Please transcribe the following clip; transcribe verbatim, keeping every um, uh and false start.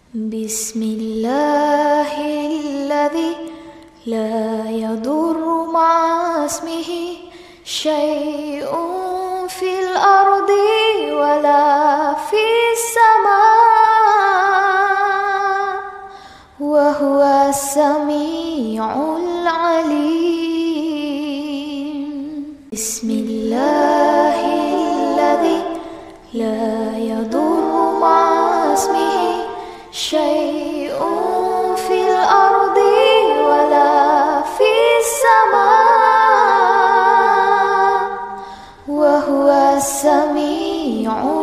Bismillahilladzi la yadurru ma'a ismihi syai'un fil ardi wala fis sama' wa huwa sami'ul alim. Bismillahilladzi la yadurru ma'a ismihi syai'un fil ardi wala fis sama' wa huwa sami'ul